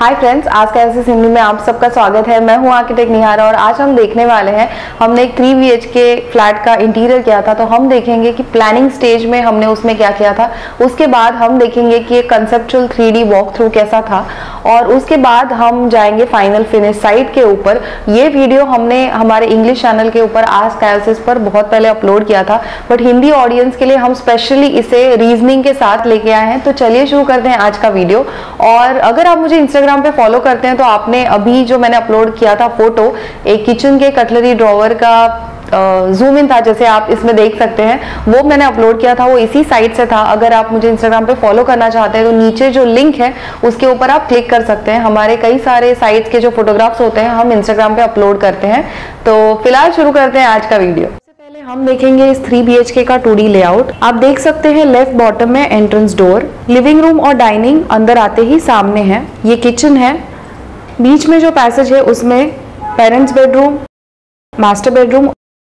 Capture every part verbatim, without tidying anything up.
Hi friends, आज का S S Hindi में आप सबका स्वागत है। मैं हूं आर्किटेक्ट निहारा और आज हम देखने वाले हैं, हमने एक three B H K flat का इंटीरियर किया था, तो हम देखेंगे कि प्लानिंग स्टेज में हमने उसमें क्या किया था। उसके बाद हम देखेंगे कि एक conceptual three D walk through कैसा था और उसके बाद हम जाएंगे फाइनल फिनिश साइट के ऊपर। ये वीडियो हमने हमारे इंग्लिश चैनल के ऊपर आज का एस एस पर बहुत पहले अपलोड किया था, बट हिंदी ऑडियंस के लिए हम स्पेशली इसे रीजनिंग के साथ लेके आए हैं। तो चलिए शुरू करते हैं आज का वीडियो। और अगर आप मुझे इंस्टाग्राम पे फॉलो करते हैं तो आपने अभी जो मैंने अपलोड किया था फोटो, एक किचन के कटलरी ड्रॉवर का जूम इन था, जैसे आप इसमें देख सकते हैं, वो मैंने अपलोड किया था, वो इसी साइट से था। अगर आप मुझे इंस्टाग्राम पे फॉलो करना चाहते हैं तो नीचे जो लिंक है उसके ऊपर आप क्लिक कर सकते हैं। हमारे कई सारे साइट्स के जो फोटोग्राफ्स होते हैं हम इंस्टाग्राम पे अपलोड करते हैं। तो फिलहाल शुरू करते हैं आज का वीडियो। हम देखेंगे इस थ्री बी एच के का टू डी लेआउट। आप देख सकते हैं लेफ्ट बॉटम में एंट्रेंस डोर, लिविंग रूम और डाइनिंग अंदर आते ही सामने है। ये किचन है, बीच में जो पैसेज है उसमें पेरेंट्स बेडरूम, मास्टर बेडरूम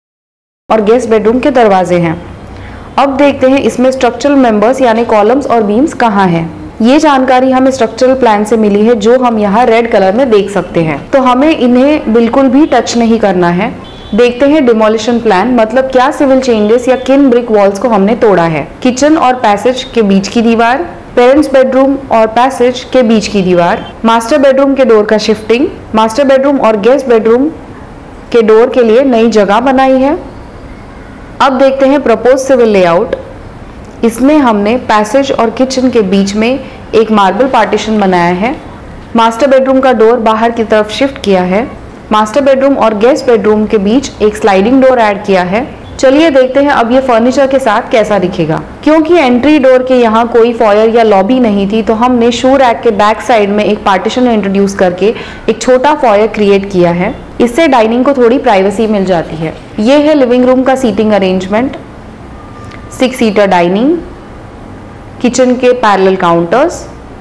और गेस्ट बेडरूम के दरवाजे हैं। अब देखते हैं इसमें स्ट्रक्चरल मेंबर्स यानी कॉलम्स और बीम्स कहाँ हैं। ये जानकारी हमें स्ट्रक्चरल प्लान से मिली है, जो हम यहाँ रेड कलर में देख सकते हैं। तो हमें इन्हें बिल्कुल भी टच नहीं करना है। देखते हैं डिमोलिशन प्लान, मतलब क्या सिविल चेंजेस या किन ब्रिक वॉल्स को हमने तोड़ा है। किचन और पैसेज के बीच की दीवार, पेरेंट्स बेडरूम और पैसेज के बीच की दीवार, मास्टर बेडरूम के डोर का शिफ्टिंग, मास्टर बेडरूम और गेस्ट बेडरूम के डोर के लिए नई जगह बनाई है। अब देखते हैं प्रपोज सिविल लेआउट। इसमें हमने पैसेज और किचन के बीच में एक मार्बल पार्टीशन बनाया है। मास्टर बेडरूम का डोर बाहर की तरफ शिफ्ट किया है। मास्टर बेडरूम और गेस्ट बेडरूम के बीच एक स्लाइडिंग डोर ऐड किया है। चलिए देखते हैं अब ये फर्नीचर के साथ कैसा दिखेगा। क्योंकि एंट्री डोर के यहाँ कोई फॉयर या लॉबी नहीं थी, तो हमने शू रैक के बैक साइड में एक पार्टीशन इंट्रोड्यूस करके एक छोटा फॉयर क्रिएट किया है। इससे डाइनिंग को थोड़ी प्राइवेसी मिल जाती है। ये है लिविंग रूम का seating arrangement, six seater dining, kitchen के पैरेलल काउंटर्स,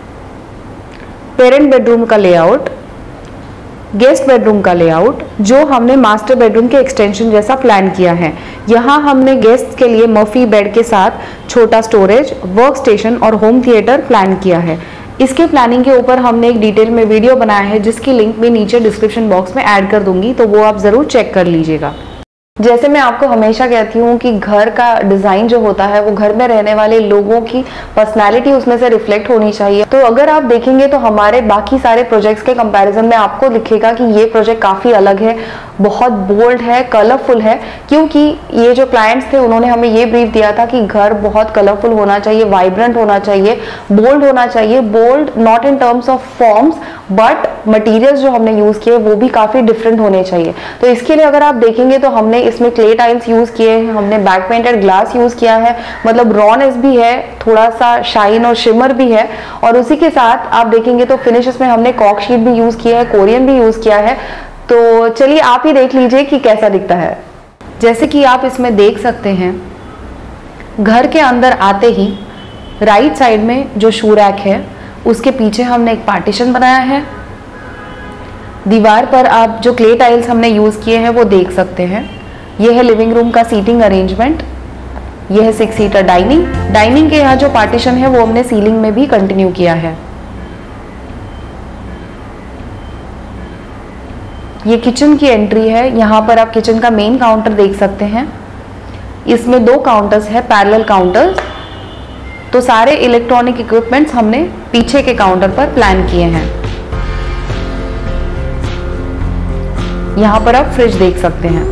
पेरेंट बेडरूम का लेआउट, गेस्ट बेडरूम का लेआउट, जो हमने मास्टर बेडरूम के एक्सटेंशन जैसा प्लान किया है। यहाँ हमने गेस्ट के लिए मर्फी बेड के साथ छोटा स्टोरेज, वर्क स्टेशन और होम थिएटर प्लान किया है। इसके प्लानिंग के ऊपर हमने एक डिटेल में वीडियो बनाया है, जिसकी लिंक मैं नीचे डिस्क्रिप्शन बॉक्स में ऐड कर दूंगी, तो वो आप जरूर चेक कर लीजिएगा। जैसे मैं आपको हमेशा कहती हूँ कि घर का डिज़ाइन जो होता है वो घर में रहने वाले लोगों की पर्सनालिटी उसमें से रिफ्लेक्ट होनी चाहिए। तो अगर आप देखेंगे तो हमारे बाकी सारे प्रोजेक्ट्स के कंपैरिजन में आपको दिखेगा कि ये प्रोजेक्ट काफ़ी अलग है, बहुत बोल्ड है, कलरफुल है। क्योंकि ये जो क्लाइंट्स थे उन्होंने हमें ये ब्रीफ दिया था कि घर बहुत कलरफुल होना चाहिए, वाइब्रेंट होना चाहिए, बोल्ड होना चाहिए। Bold not in terms of forms, but materials जो हमने यूज़ किए वो भी काफ़ी डिफरेंट होने चाहिए। तो इसके लिए अगर आप देखेंगे तो हमने इसमें क्ले टाइल्स यूज किए हैं, हमने बैक पेंटेड ग्लास यूज किया है, मतलब रॉनेस भी है, थोड़ा सा शाइन और शिमर भी है। और उसी के साथ आप देखेंगे तो फिनिशेस में हमने कॉक शीट भी यूज किया है, कोरियन भी यूज किया है। तो चलिए आप ही देख लीजिए कि कैसा दिखता है। जैसे कि आप इसमें देख सकते हैं, घर के अंदर आते ही राइट साइड में जो शू रैक है उसके पीछे हमने एक पार्टीशन बनाया है। दीवार पर आप जो क्ले टाइल्स हमने यूज किए हैं वो देख सकते हैं। यह है लिविंग रूम का सीटिंग अरेंजमेंट, यह है सिक्स सीटर डाइनिंग। डाइनिंग के यहाँ जो पार्टीशन है वो हमने सीलिंग में भी कंटिन्यू किया है। ये किचन की एंट्री है। यहाँ पर आप किचन का मेन काउंटर देख सकते हैं। इसमें दो काउंटर्स है, पैरेलल काउंटर्स। तो सारे इलेक्ट्रॉनिक इक्विपमेंट्स हमने पीछे के काउंटर पर प्लान किए हैं। यहाँ पर आप फ्रिज देख सकते हैं।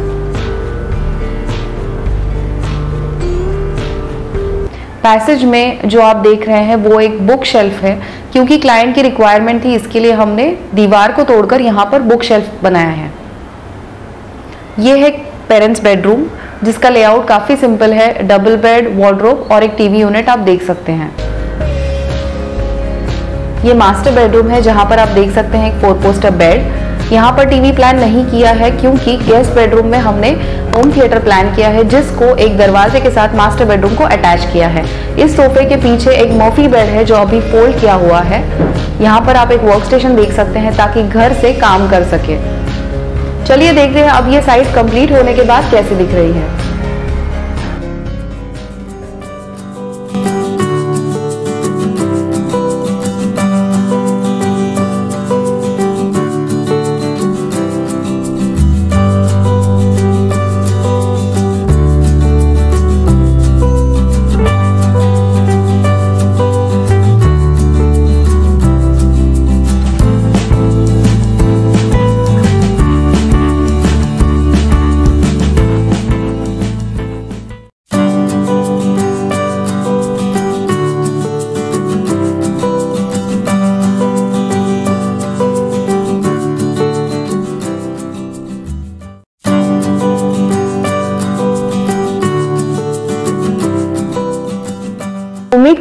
पैसेज में जो आप देख रहे हैं वो एक बुक शेल्फ है। क्योंकि क्लाइंट की रिक्वायरमेंट थी, इसके लिए हमने दीवार को तोड़कर यहाँ पर बुक शेल्फ बनाया है। ये है पेरेंट्स बेडरूम, जिसका लेआउट काफ़ी सिंपल है। डबल बेड, वार्डरोब और एक टीवी यूनिट आप देख सकते हैं। ये मास्टर बेडरूम है, जहाँ पर आप देख सकते हैं एक फोर पोस्टर बेड। यहाँ पर टीवी प्लान नहीं किया है, क्योंकि गेस्ट बेडरूम में हमने होम थिएटर प्लान किया है, जिसको एक दरवाजे के साथ मास्टर बेडरूम को अटैच किया है। इस सोफे के पीछे एक मर्फी बेड है जो अभी फोल्ड किया हुआ है। यहाँ पर आप एक वर्क स्टेशन देख सकते हैं ताकि घर से काम कर सके। चलिए देखते हैं अब ये साइट कंप्लीट होने के बाद कैसी दिख रही है।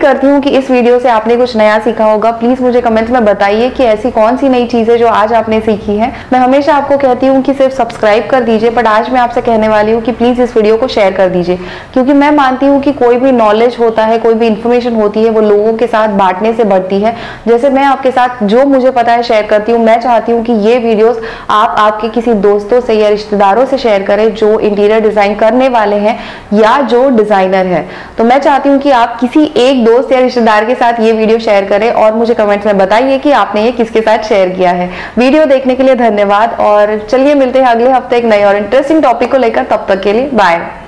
करती हूँ कि इस वीडियो से आपने कुछ नया सीखा होगा। प्लीज मुझे कमेंट्स में बताइए कि ऐसी कौन सी नई चीजें जो आज आपने सीखी है। मैं हमेशा आपको कहती हूँ कि सिर्फ सब्सक्राइब कर दीजिए, बट आज मैं आपसे कहने वाली हूँ कि प्लीज इस वीडियो को शेयर कर दीजिए, क्योंकि मैं मानती हूँ कि कोई भी नॉलेज होता है, कोई भी इंफॉर्मेशन होती है, वो लोगों के साथ बांटने से बढ़ती है। जैसे मैं आपके साथ जो मुझे पता है शेयर करती हूँ, मैं चाहती हूँ कि ये वीडियोस आप आपके किसी दोस्तों से या रिश्तेदारों से शेयर करें जो इंटीरियर डिजाइन करने वाले हैं या जो डिजाइनर है। तो मैं चाहती हूँ कि आप किसी एक दोस्त या रिश्तेदार के साथ ये वीडियो शेयर करें और मुझे कमेंट्स में बताइए कि आपने ये किसके साथ शेयर किया है। वीडियो देखने के लिए धन्यवाद और चलिए मिलते हैं अगले हफ्ते एक नए और इंटरेस्टिंग टॉपिक को लेकर। तब तक के लिए बाय।